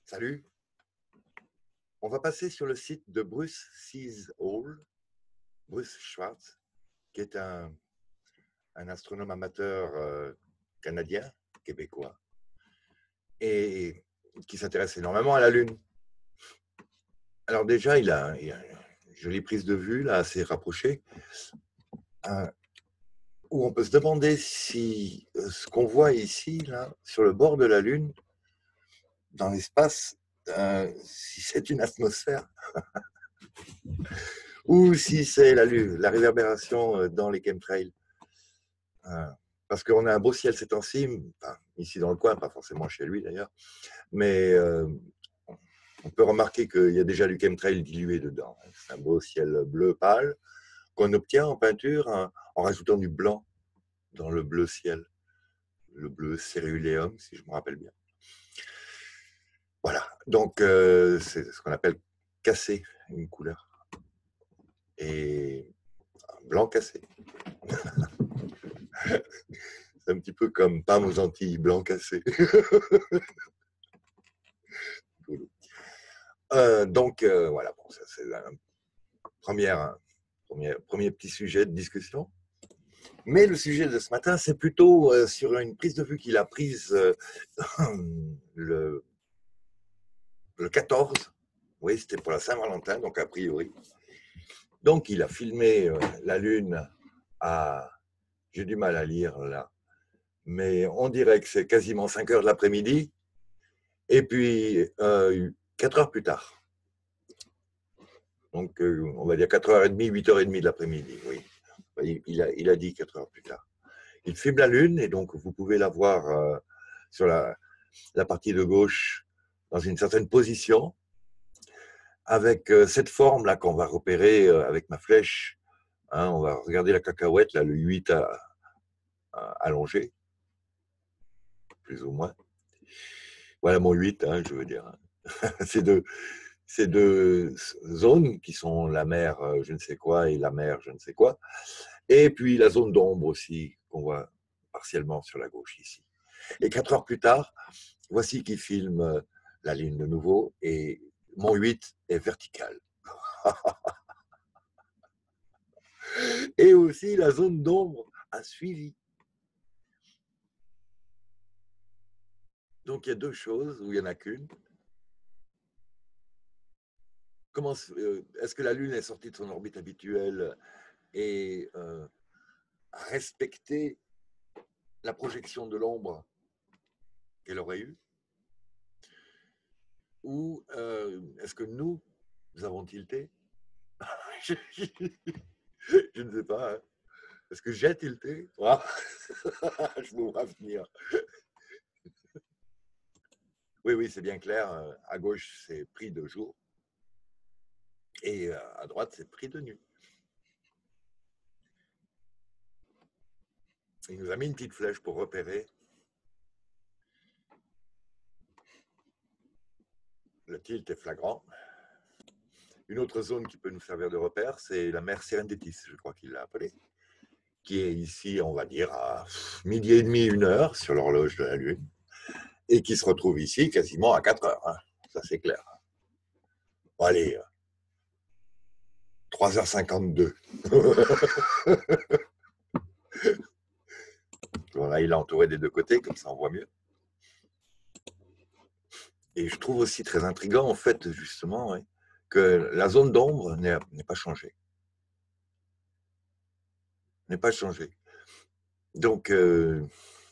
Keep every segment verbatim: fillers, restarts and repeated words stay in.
Salut, on va passer sur le site de Bruce Sees All, Bruce Schwartz, qui est un, un astronome amateur euh, canadien, québécois, et qui s'intéresse énormément à la Lune. Alors déjà, il a, il a une jolie prise de vue, là, assez rapprochée, euh, où on peut se demander si euh, ce qu'on voit ici, là, sur le bord de la Lune, dans l'espace, euh, si c'est une atmosphère ou si c'est la, la réverbération dans les chemtrails. Euh, parce qu'on a un beau ciel ces temps-ci, enfin, ici dans le coin, pas forcément chez lui d'ailleurs, mais euh, on peut remarquer qu'il y a déjà du chemtrail dilué dedans. C'est un beau ciel bleu pâle qu'on obtient en peinture en, en rajoutant du blanc dans le bleu ciel, le bleu céruléum, si je me rappelle bien. Voilà, donc euh, c'est ce qu'on appelle casser une couleur. Et un blanc cassé. C'est un petit peu comme Pam aux Antilles, blanc cassé. euh, donc euh, voilà, bon, ça c'est un premier, un premier, premier petit sujet de discussion. Mais le sujet de ce matin, c'est plutôt euh, sur une prise de vue qu'il a prise euh, le, le quatorze. Oui, c'était pour la Saint-Valentin, donc a priori. Donc il a filmé euh, la Lune à... J'ai du mal à lire là, mais on dirait que c'est quasiment cinq heures de l'après-midi, et puis euh, quatre heures plus tard. Donc euh, on va dire quatre heures trente, huit heures trente de l'après-midi, oui. Il, il, a, il a dit quatre heures plus tard. Il filme la Lune, et donc vous pouvez la voir euh, sur la, la partie de gauche dans une certaine position, avec euh, cette forme-là qu'on va repérer euh, avec ma flèche. Hein, on va regarder la cacahuète, là, le huit à, à, allongé, plus ou moins. Voilà mon huit, hein, je veux dire. C'est deux, ces deux zones qui sont la mer je ne sais quoi et la mer je ne sais quoi. Et puis la zone d'ombre aussi, qu'on voit partiellement sur la gauche ici. Et quatre heures plus tard, voici qui filme la Lune de nouveau, et mon huit est vertical. Et aussi la zone d'ombre a suivi. Donc il y a deux choses, où il n'y en a qu'une. Comment, est-ce que la Lune est sortie de son orbite habituelle et euh, a respecté la projection de l'ombre qu'elle aurait eue? Ou euh, est-ce que nous, nous avons tilté? je, je ne sais pas. Hein. Est-ce que j'ai tilté? ah, Je vous vois venir. Oui, oui, c'est bien clair. À gauche, c'est pris de jour. Et à droite, c'est pris de nuit. Il nous a mis une petite flèche pour repérer. Le tilt est flagrant. Une autre zone qui peut nous servir de repère, c'est la mer Serengeti, je crois qu'il l'a appelée, qui est ici, on va dire, à midi et demi, une heure, sur l'horloge de la Lune, et qui se retrouve ici quasiment à quatre heures. Hein. Ça, c'est clair. Bon, allez, trois heures cinquante-deux. Voilà, il est entouré des deux côtés, comme ça on voit mieux. Et je trouve aussi très intriguant, en fait, justement, ouais, que la zone d'ombre n'est pas changée. N'est pas changée. Donc, euh,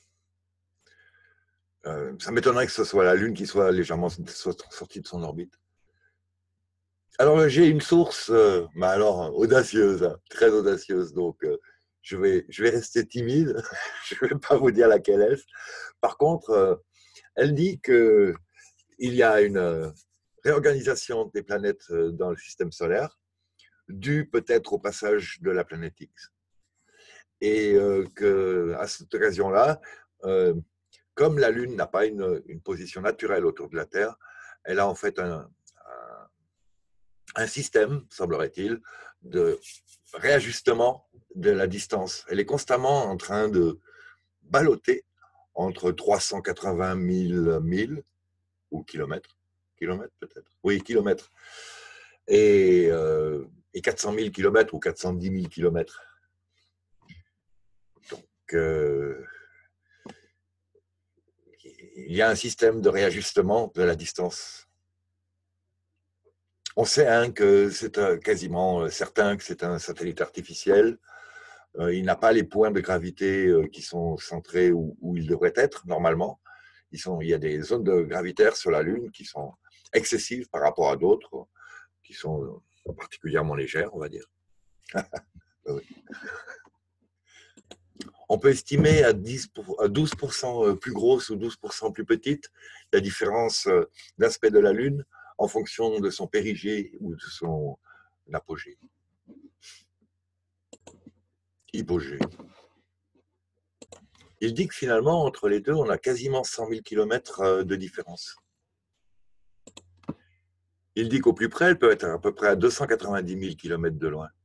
euh, ça m'étonnerait que ce soit la Lune qui soit légèrement sortie de son orbite. Alors, j'ai une source, euh, bah alors, audacieuse, hein, très audacieuse, donc euh, je, vais, je vais rester timide, je ne vais pas vous dire laquelle est. Par contre, euh, elle dit qu'il y a une euh, réorganisation des planètes euh, dans le système solaire, due peut-être au passage de la planète X. Et euh, qu'à cette occasion-là, euh, comme la Lune n'a pas une, une position naturelle autour de la Terre, elle a en fait un, un, un système, semblerait-il, de réajustement de la distance. Elle est constamment en train de balloter entre trois cent quatre-vingt mille milles ou kilomètres kilomètres peut-être. Oui, kilomètres. Et, euh, et quatre cent mille kilomètres ou quatre cent dix mille kilomètres. Donc, euh, il y a un système de réajustement de la distance. On sait hein, que c'est quasiment certain que c'est un satellite artificiel. Euh, il n'a pas les points de gravité euh, qui sont centrés où, où ils devraient être normalement. Ils sont, il y a des zones de gravitaire sur la Lune qui sont excessives par rapport à d'autres qui sont particulièrement légères, on va dire. Oui. On peut estimer à, dix pour, à douze pour cent plus grosse ou douze pour cent plus petite la différence d'aspect de la Lune en fonction de son périgée ou de son apogée. Hypogée. Il dit que finalement, entre les deux, on a quasiment cent mille kilomètres de différence. Il dit qu'au plus près, elle peut être à peu près à deux cent quatre-vingt-dix mille kilomètres de loin.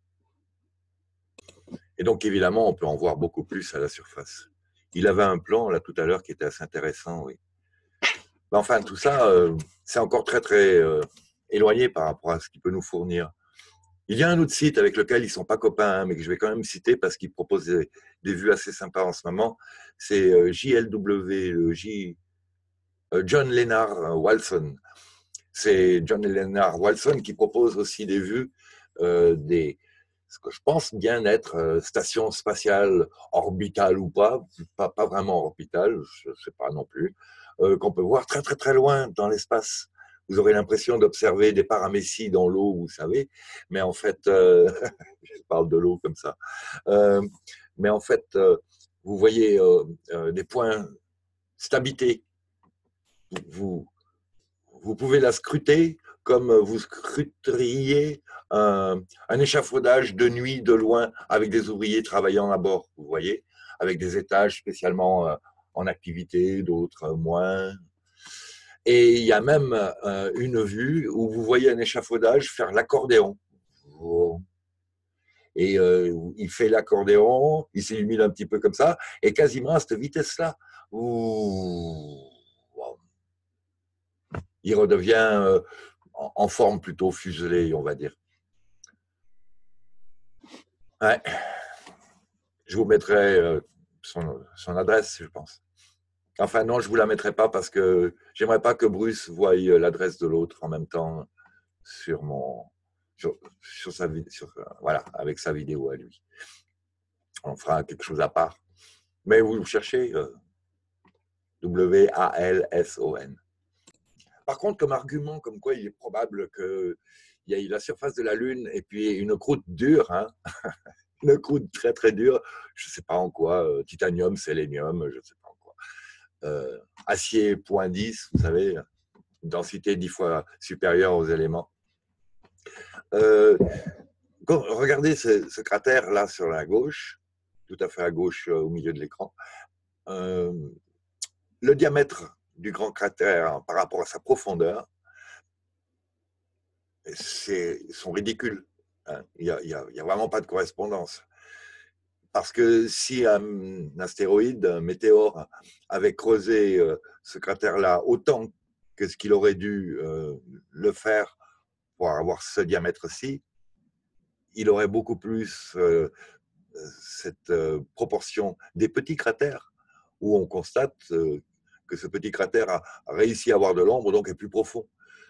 Et donc, évidemment, on peut en voir beaucoup plus à la surface. Il avait un plan, là, tout à l'heure, qui était assez intéressant, oui. Mais enfin, tout ça, euh, c'est encore très, très euh, éloigné par rapport à ce qu'il peut nous fournir. Il y a un autre site avec lequel ils ne sont pas copains, hein, mais que je vais quand même citer parce qu'il propose des, des vues assez sympas en ce moment. C'est euh, J L W, le J, euh, John Lennard Walson. C'est John Lennard Walson qui propose aussi des vues euh, des, ce que je pense bien être euh, station spatiale orbitale ou pas, pas, pas vraiment orbitale, je ne sais pas non plus, euh, qu'on peut voir très très très loin dans l'espace. Vous aurez l'impression d'observer des paramécies dans l'eau, vous savez, mais en fait, euh, je parle de l'eau comme ça, euh, mais en fait, euh, vous voyez euh, euh, des points stabilité. Vous, vous pouvez la scruter comme vous scruteriez un, un échafaudage de nuit de loin avec des ouvriers travaillant à bord, vous voyez, avec des étages spécialement euh, en activité, d'autres moins. Et il y a même euh, une vue où vous voyez un échafaudage faire l'accordéon. Et euh, il fait l'accordéon, il s'illumine un petit peu comme ça, et quasiment à cette vitesse-là, il redevient euh, en forme plutôt fuselée, on va dire. Ouais. Je vous mettrai euh, son, son adresse, je pense. Enfin, non, je ne vous la mettrai pas parce que j'aimerais pas que Bruce voie l'adresse de l'autre en même temps sur mon, sur, sur sa, sur, voilà, avec sa vidéo à lui. On fera quelque chose à part. Mais vous cherchez euh, W A L S O N. Par contre, comme argument, comme quoi il est probable qu'il y ait la surface de la Lune et puis une croûte dure, hein, une croûte très très dure, je ne sais pas en quoi, euh, titanium, sélénium, je ne sais pas en quoi. Euh, acier point dix, vous savez, densité dix fois supérieure aux éléments. Euh, regardez ce, ce cratère-là sur la gauche, tout à fait à gauche euh, au milieu de l'écran. Euh, le diamètre du grand cratère par rapport à sa profondeur, sont ridicules. Hein. Il n'y a, a, a vraiment pas de correspondance. Parce que si un astéroïde, un météore, avait creusé euh, ce cratère-là autant que ce qu'il aurait dû euh, le faire pour avoir ce diamètre-ci, il aurait beaucoup plus euh, cette euh, proportion des petits cratères où on constate euh, que ce petit cratère a réussi à avoir de l'ombre, donc est plus profond.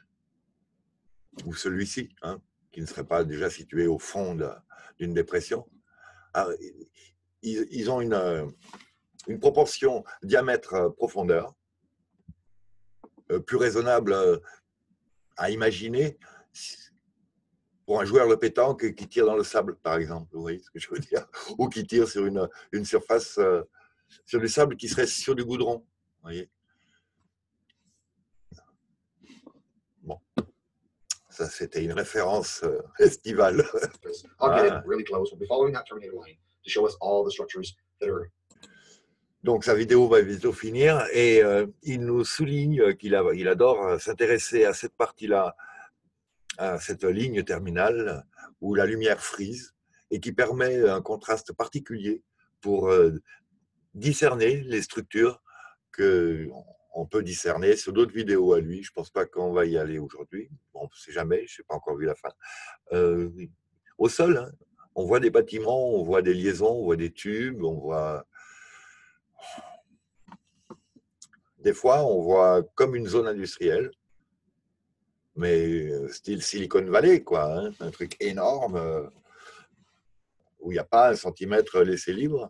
Ou celui-ci, hein, qui ne serait pas déjà situé au fond d'une dépression. Alors, ils, ils ont une, une proportion diamètre-profondeur euh, plus raisonnable à imaginer pour un joueur de pétanque qui tire dans le sable, par exemple, vous voyez ce que je veux dire, ou qui tire sur une, une surface, euh, sur du sable qui serait sur du goudron, vous voyez. Bon, ça c'était une référence euh, estivale. Ah. Donc sa vidéo va bientôt finir et euh, il nous souligne qu'il il adore s'intéresser à cette partie-là, à cette ligne terminale où la lumière frise et qui permet un contraste particulier pour euh, discerner les structures que on peut discerner sur d'autres vidéos à lui. Je ne pense pas qu'on va y aller aujourd'hui. Bon, on ne sait jamais, je n'ai pas encore vu la fin. Euh, au sol, hein, on voit des bâtiments, on voit des liaisons, on voit des tubes, on voit... Des fois, on voit comme une zone industrielle, mais style Silicon Valley, quoi, hein, un truc énorme euh, où il n'y a pas un centimètre laissé libre.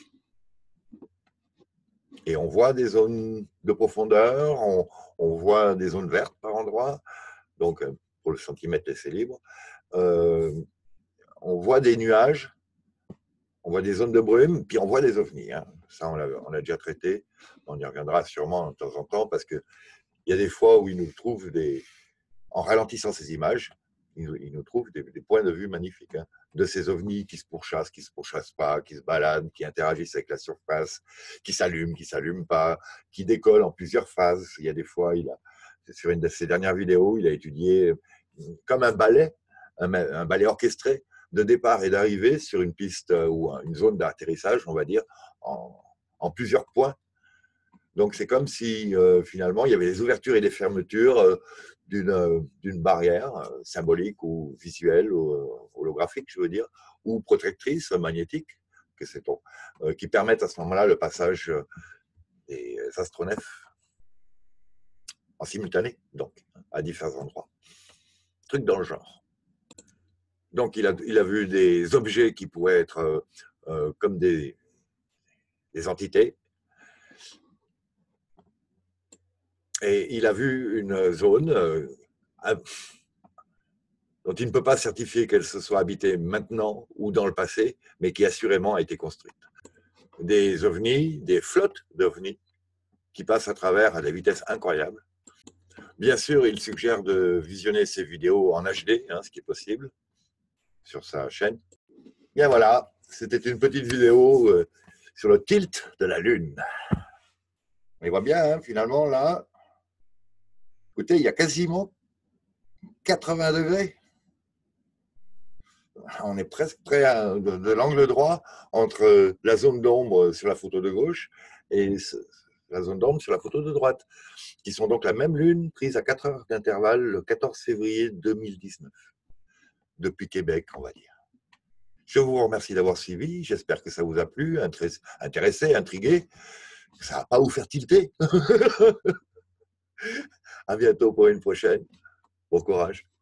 Et on voit des zones de profondeur, on, on voit des zones vertes par endroits, donc pour le centimètre laissé libre. Euh, on voit des nuages, on voit des zones de brume, puis on voit des ovnis. Hein. Ça, on l'a, on l'a déjà traité. On y reviendra sûrement de temps en temps, parce qu'il y a des fois où ils nous trouvent, des, en ralentissant ces images, ils nous, ils nous trouvent des, des points de vue magnifiques, hein, de ces ovnis qui se pourchassent, qui ne se pourchassent pas, qui se baladent, qui interagissent avec la surface, qui s'allument, qui ne s'allument pas, qui décollent en plusieurs phases. Il y a des fois, il a, sur une de ses dernières vidéos, il a étudié comme un ballet, un, un ballet orchestré, de départ et d'arrivée sur une piste ou une zone d'atterrissage, on va dire, en, en plusieurs points. Donc, c'est comme si, euh, finalement, il y avait des ouvertures et des fermetures euh, d'une, euh, d'une barrière euh, symbolique ou visuelle, ou euh, holographique, je veux dire, ou protectrice, magnétique, que sait-on, euh, qui permettent à ce moment-là le passage des astronefs en simultané, donc, à différents endroits. Truc dans le genre. Donc, il a, il a vu des objets qui pourraient être euh, euh, comme des, des entités. Et il a vu une zone euh, dont il ne peut pas certifier qu'elle se soit habitée maintenant ou dans le passé, mais qui assurément a été construite. Des ovnis, des flottes d'ovnis qui passent à travers à des vitesses incroyables. Bien sûr, il suggère de visionner ces vidéos en H D, hein, ce qui est possible, sur sa chaîne. Bien voilà, c'était une petite vidéo euh, sur le tilt de la Lune. On voit bien, hein, finalement, là, écoutez, il y a quasiment quatre-vingts degrés. On est presque près à, de, de l'angle droit entre la zone d'ombre sur la photo de gauche et la zone d'ombre sur la photo de droite, qui sont donc la même lune prise à quatre heures d'intervalle le quatorze février deux mille dix-neuf, depuis Québec, on va dire. Je vous remercie d'avoir suivi, j'espère que ça vous a plu, intéressé, intrigué, ça ne va pas vous faire tilter. À bientôt pour une prochaine. Bon courage.